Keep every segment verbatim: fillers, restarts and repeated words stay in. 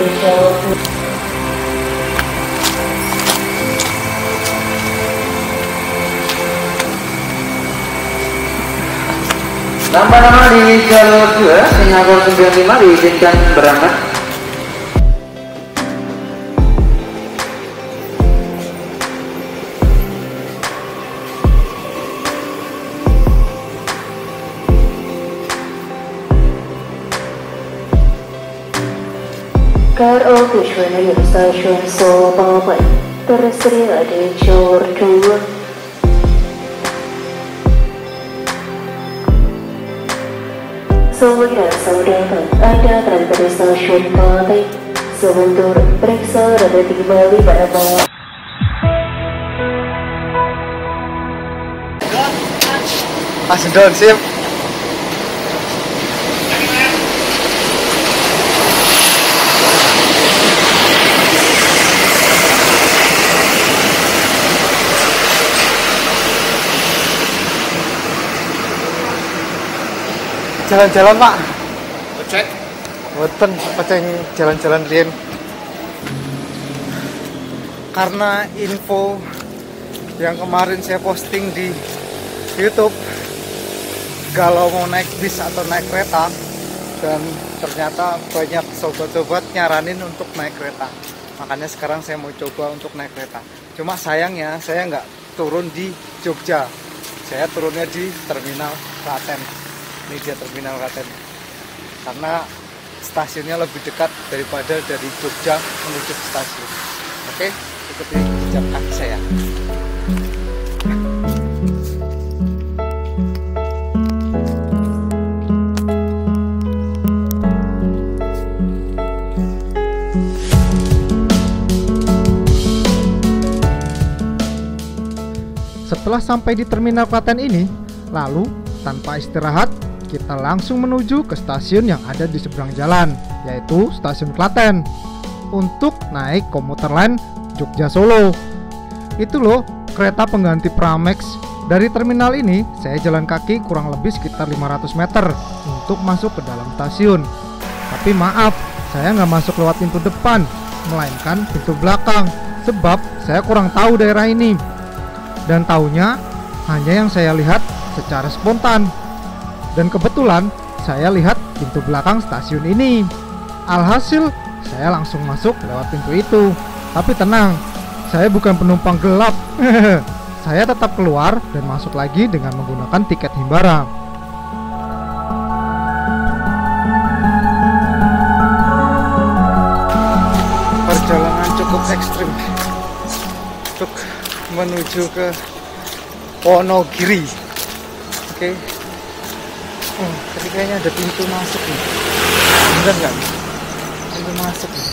Nama-nama di jalur dua, Singapura sembilan lima diizinkan berangkat. K R O tujuan stasiun Surabaya tersedia di jalur dua. Saudara-saudara, Anda berada di stasiun Klaten. Sebentar, periksa rada kembali pada bawah. Masih down, sip. Jalan-jalan pak. Cek. Boten peceng jalan-jalan riyen. Karena info yang kemarin saya posting di YouTube, kalau mau naik bis atau naik kereta, dan ternyata banyak sobat-sobat nyaranin untuk naik kereta. Makanya sekarang saya mau coba untuk naik kereta. Cuma sayangnya saya nggak turun di Jogja, saya turunnya di terminal Klaten. Ini dia terminal Klaten, karena stasiunnya lebih dekat daripada dari Jogja menuju ke stasiun. Oke, ikuti jejak kaki saya. Setelah sampai di terminal Klaten ini, lalu tanpa istirahat kita langsung menuju ke stasiun yang ada di seberang jalan, yaitu stasiun Klaten, untuk naik komuter lain Jogja Solo. Itu loh kereta pengganti Pramex. Dari terminal ini saya jalan kaki kurang lebih sekitar lima ratus meter untuk masuk ke dalam stasiun. Tapi maaf, saya nggak masuk lewat pintu depan, melainkan pintu belakang, sebab saya kurang tahu daerah ini. Dan taunya hanya yang saya lihat secara spontan. Dan kebetulan saya lihat pintu belakang stasiun ini. Alhasil saya langsung masuk lewat pintu itu. Tapi tenang, saya bukan penumpang gelap. Saya tetap keluar dan masuk lagi dengan menggunakan tiket himbara. Perjalanan cukup ekstrim untuk menuju ke Wonogiri. Oke. Oh, tadi kayaknya ada pintu masuk nih. Bener nggak? Pintu masuk nih.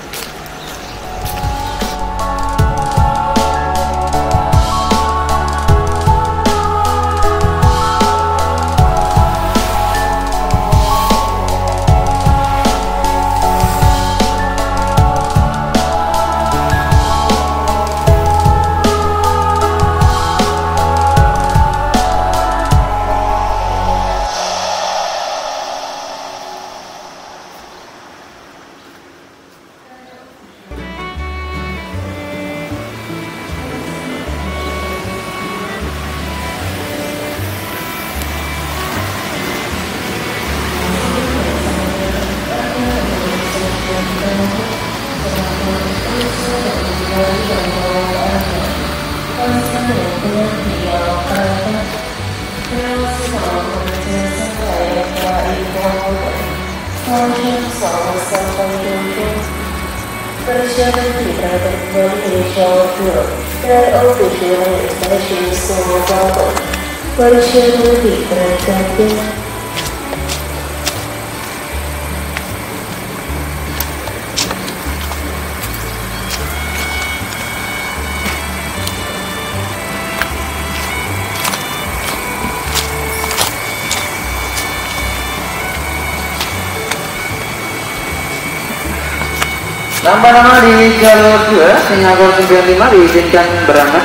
Perjalanan kita kembali dari jalur dua K R O tujuan stasiun Surabaya. Perjalanan diberangkatkan. Nama-nama di jalur dua, Singapura sembilan lima diizinkan berangkat.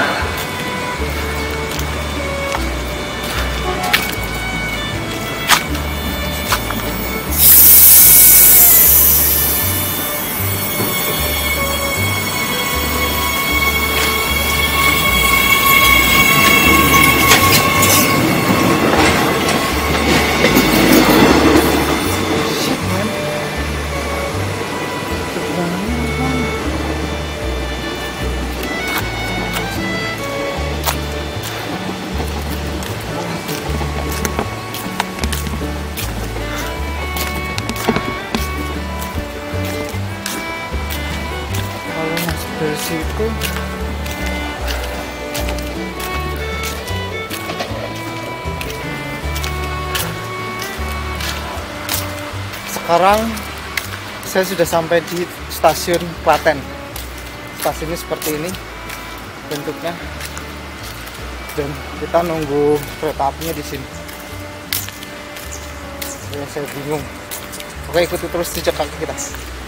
situ. Sekarang saya sudah sampai di stasiun Klaten. Stasiunnya seperti ini bentuknya, dan kita nunggu kereta apinya di sini. Ya, saya bingung. Oke, ikuti terus jejak kaki kita.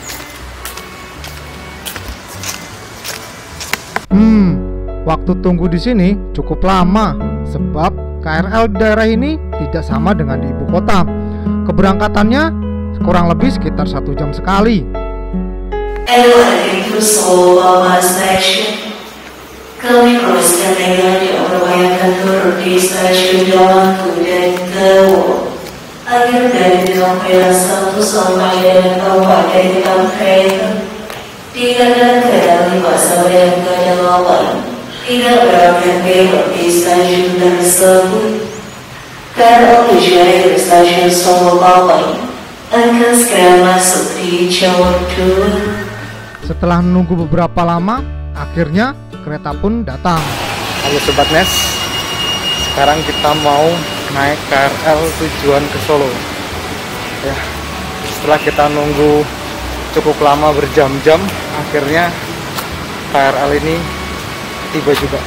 Hmm, waktu tunggu di sini cukup lama sebab K R L daerah ini tidak sama dengan di ibu kota. Keberangkatannya kurang lebih sekitar satu jam sekali. Elevating to Solo Bawah Station. Kami teruskan dengan diupayakan turun di stasiun Jalan Kuda Kewo. Akhir dari Jalan satu sampai dengan kabupaten Kampret. Tidak ada kereta lima sampai ke delapan. Tidak berakhir belok di stasiun tersebut. K R L tujuan di stasiun Solo Bawah akan segera masuk di jalur dua. Setelah menunggu beberapa lama, akhirnya kereta pun datang. Halo Sobat Nes, sekarang kita mau naik K R L tujuan ke Solo. Ya, setelah kita nunggu cukup lama berjam-jam, akhirnya K R L ini tiba juga.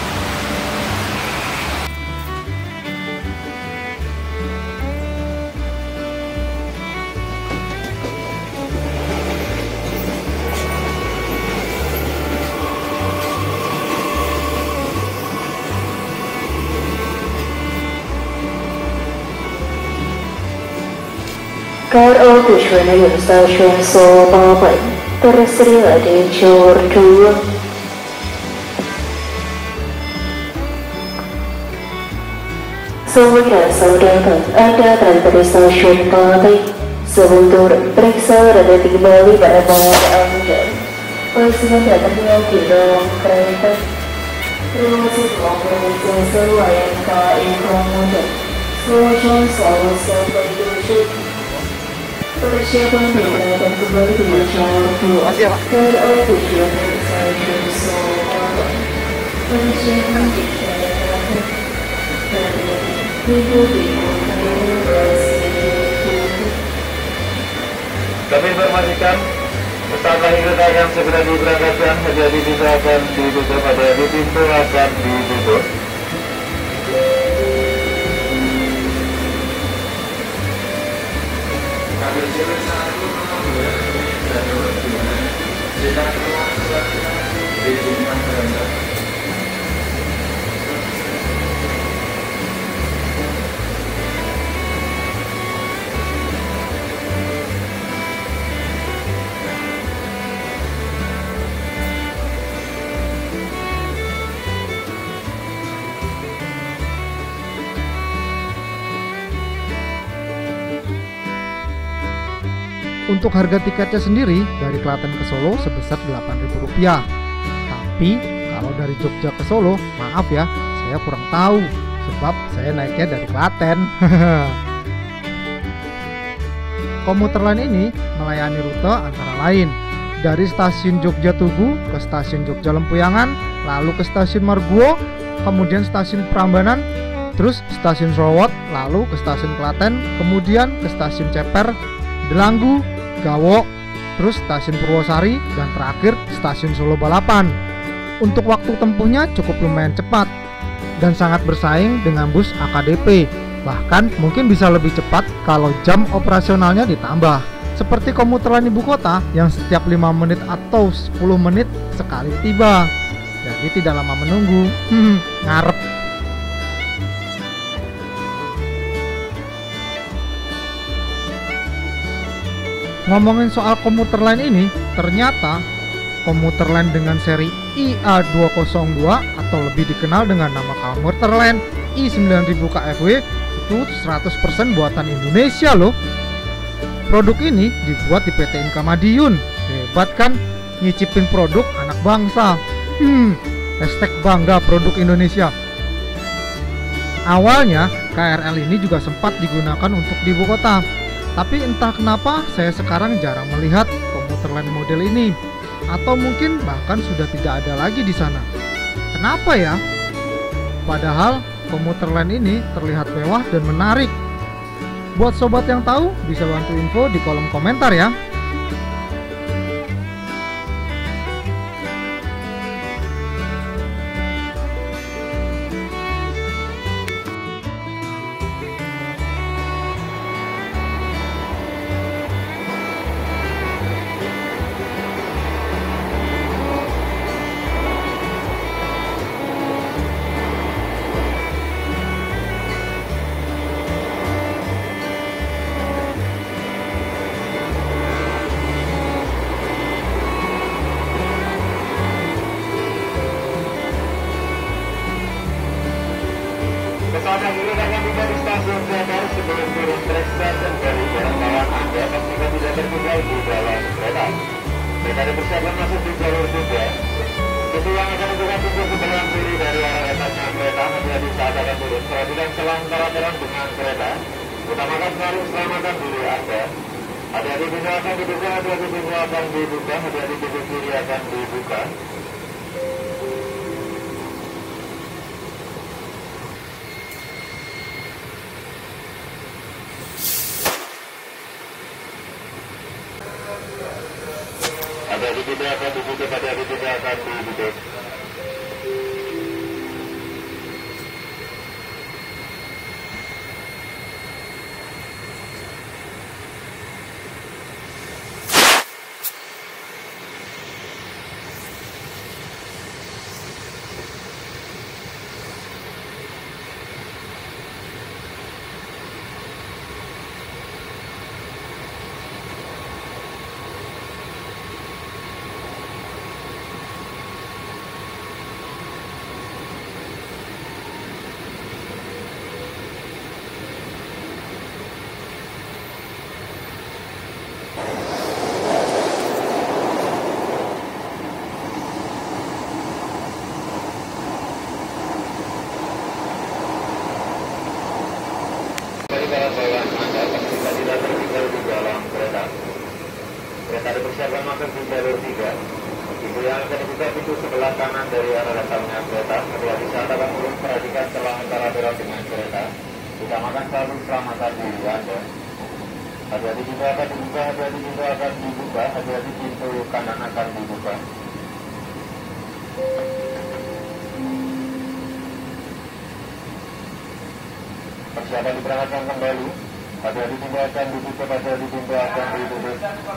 K R L tujuan dari stasiun Solo Bawah tersedia di jalur dua. Saudara saudara, Anda dari stasiun Bawah sebentar periksa dan kembali pada bawah Anda. Pastikan datangnya di dalam kereta. Terima kasih telah berhubung selayan K I Komodo. Selamat selalu sampai tujuan. Persiapan berangkat kembali ke jalur dua. K R L tujuan dari stasiun Solo Bawah. Persiapan dijalankan dari Ibu-ibu Kami informasikan pesawat kita akan segera diberangkatkan. Hati-hati bisa akan ditutup, hati-hati pintu akan ditutup. Untuk harga tiketnya sendiri dari Klaten ke Solo sebesar delapan ribu rupiah. Tapi kalau dari Jogja ke Solo, maaf ya, saya kurang tahu sebab saya naiknya dari Klaten. Komuter lain ini melayani rute antara lain dari stasiun Jogja Tugu ke stasiun Jogja Lempuyangan, lalu ke stasiun Marguwo, kemudian stasiun Prambanan, terus stasiun Srowot, lalu ke stasiun Klaten, kemudian ke stasiun Ceper, Delanggu, Gawo, terus stasiun Purwosari, dan terakhir stasiun Solo Balapan. Untuk waktu tempuhnya cukup lumayan cepat dan sangat bersaing dengan bus A K D P. Bahkan mungkin bisa lebih cepat kalau jam operasionalnya ditambah. Seperti komuter lain ibu kota yang setiap lima menit atau sepuluh menit sekali tiba. Jadi tidak lama menunggu. Hmm, ngarep. Ngomongin soal komuter lain ini, ternyata komuter lain dengan seri I A dua nol dua atau lebih dikenal dengan nama komuter lain I sembilan ribu K F W itu seratus persen buatan Indonesia loh. Produk ini dibuat di P T Inka Madiun. Hebat kan, nyicipin produk anak bangsa. Hmm, hashtag bangga produk Indonesia. Awalnya K R L ini juga sempat digunakan untuk di ibu kota. Tapi entah kenapa saya sekarang jarang melihat komuter lain model ini. atau mungkin bahkan sudah tidak ada lagi di sana. Kenapa ya? Padahal komuter lain ini terlihat mewah dan menarik. Buat sobat yang tahu, bisa bantu info di kolom komentar ya. Pesawat yang dulu akan tiba di stasiun Senen sebelum turun trek stasiun dari jalan bawah Anda pastikan tidak tertinggal di dalam kereta. Mereka dipersiapkan masuk di jalur tiga. Pintu yang akan membuka pintu sebelah kiri dari arah atasnya kereta hati-hati saat akan turun. Perhatikan selang peraturan dengan kereta. Utamakan selalu keselamatan diri Anda. Hati-hati pintu akan dibuka, hati-hati pintu akan dibuka, hati-hati pintu kiri akan dibuka. Hati-hati pintu akan ditutup, hati-hati pintu akan ditutup. Barang bawaan Anda pastikan tidak tertinggal di dalam kereta. Kereta dipersiapkan masuk di jalur tiga. Pintu yang akan dibuka pintu sebelah kanan dari arah datangnya kereta. Hati-hati saat akan turun, perhatikan selang antara berat dengan kereta. Utamakan selalu keselamatan diri Anda. Hati-hati pintu akan dibuka, hati-hati pintu akan dibuka, hati-hati pintu kanan akan dibuka. Persiapan diberangkatkan kembali. Hati-hati pintu akan ditutup, hati-hati pintu akan ditutup.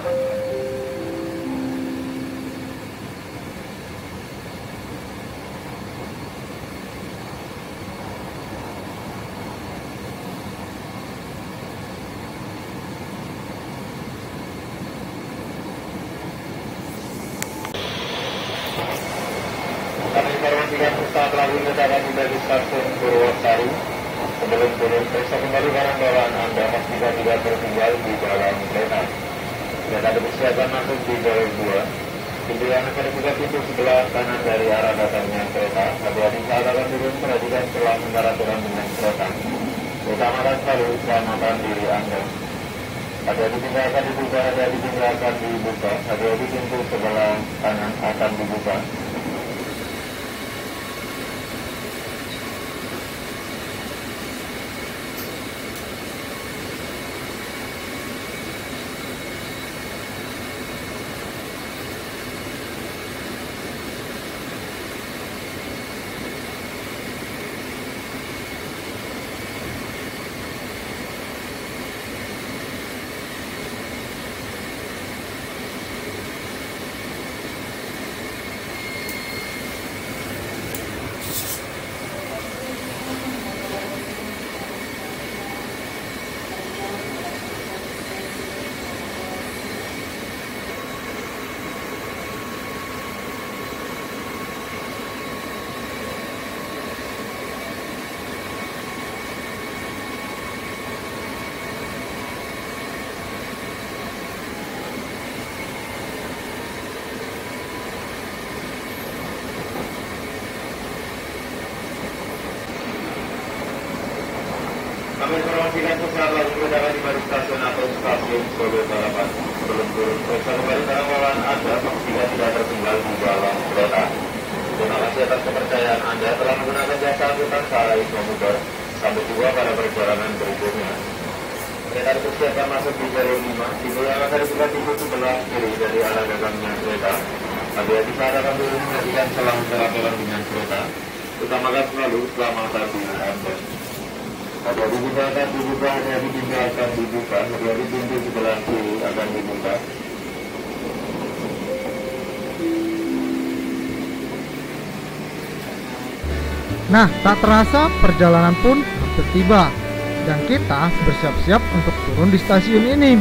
Kami informasikan sesaat lagi kita akan tiba di stasiun Purwosari. Sebelum turun, periksa kembali barang bawaan Anda pastikan tidak tertinggal di dalam kereta. Kereta dipersiapkan masuk di jalur dua. Pintu yang akan dibuka pintu sebelah kanan dari arah datangnya kereta. Hati-hati saat akan turun, perhatikan selang antara turun dengan kereta. Utamakan selalu keselamatan diri Anda. Hati-hati pintu akan dibuka, hati-hati pintu akan dibuka, hati-hati pintu sebelah kanan akan dibuka. Kami informasikan sesaat lagi kedatangan di stasiun atau stasiun Solo Balapan. Sebelum turun, periksa kembali barang bawaan Anda, pastikan tidak tertinggal di dalam kereta. Terima kasih atas kepercayaan Anda telah menggunakan jasa angkutan Sarais Komuter. Sampai jumpa pada perjalanan berikutnya. Kereta dipersiapkan masuk di jalur lima, dimulai akan dibuka di sebelah kiri dari arah gagangnya kereta. Hati-hati saat akan turun menyaksikan selang peraturan dengan kereta. Utamakan selalu keselamatan di Anda. Ada dibuka akan dibuka, hati-hati pintu akan dibuka, hati-hati pintu sebelah kiri akan dibuka. Nah, tak terasa perjalanan pun hampir tiba dan kita bersiap-siap untuk turun di stasiun ini.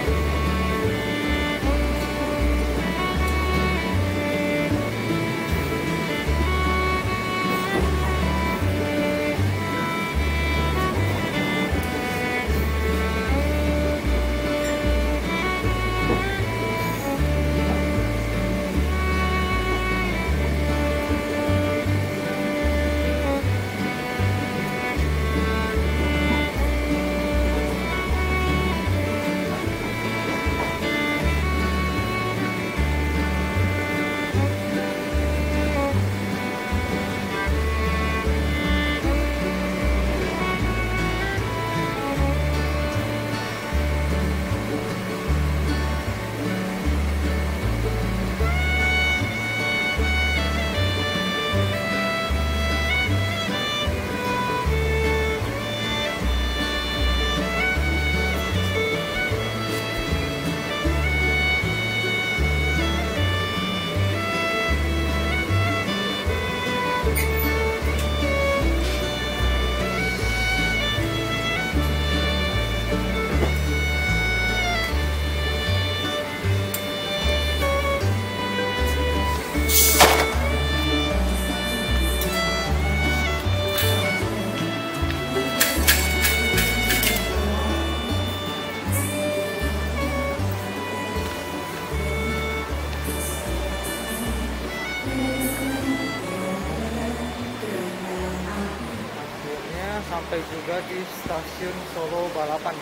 Sampai juga di stasiun Solo Balapan.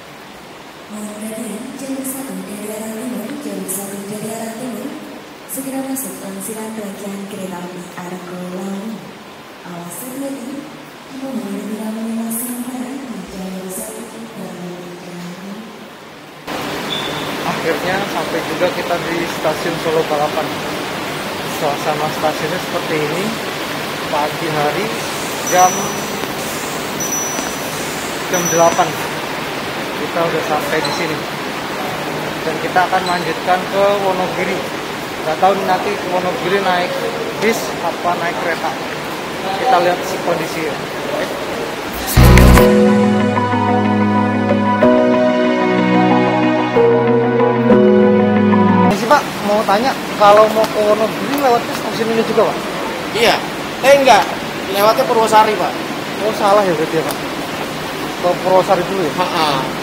Jam satu dari arah timur, jam satu dari arah timur. Segera masuk pelangsiran bagian kereta api Argo Lawu. Awas hati-hati, mobil tidak melintasi barang di jalur satu dan jalur. Akhirnya sampai juga kita di stasiun Solo Balapan. Suasana stasiunnya seperti ini. Pagi hari jam jam delapan kita udah sampai di sini dan kita akan melanjutkan ke Wonogiri. Nggak tahu nanti ke Wonogiri naik bis apa naik kereta, kita lihat si kondisinya. Ini sih Pak, mau tanya kalau mau ke Wonogiri lewatnya stasiun ini juga Pak? Iya, eh enggak, lewatnya Purwosari Pak. Oh salah ya berarti ya Pak, ke Purwosari dulu ya? Ha-ha.